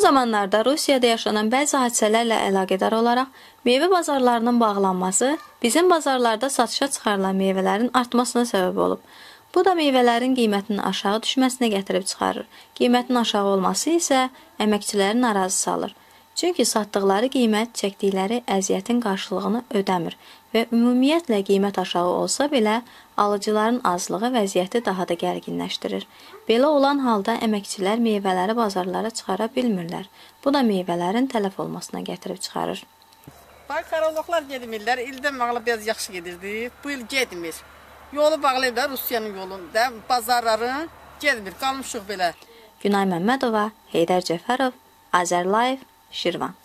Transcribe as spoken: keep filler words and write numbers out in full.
zamanlarda Rusiyada yaşanan bəzi hadisələrlə əlaqədar olaraq meyvə bazarlarının bağlanması bizim bazarlarda satışa çıxarılan meyvələrin artmasına səbəb olub. Bu da meyvələrin qiymətinin aşağı düşməsinə gətirib çıxarır. Qiymətin aşağı olması isə əməkçiləri narazı salır. Çünki satdıqları qiymət çəkdikləri əziyyətin qarşılığını ödəmir və ümumiyyətlə qiymət aşağı olsa belə alıcıların azlığı vəziyyəti daha da gərginləşdirir. Belə olan halda əməkçilər meyvələri bazarlara çıxara bilmirlər. Bu da meyvələrin tələf olmasına gətirib çıxarır. Bax, karologlar gedmirlər. İldən bağlı biraz yaxşı gedirdi. Bu il getmir. Yolu bağlayıb da Rusiyanın yolunda bazarların getmir. Qalmışıq belə. Günay Məmmədova, Heydər Cəfərov, Azərlive, Şirvan.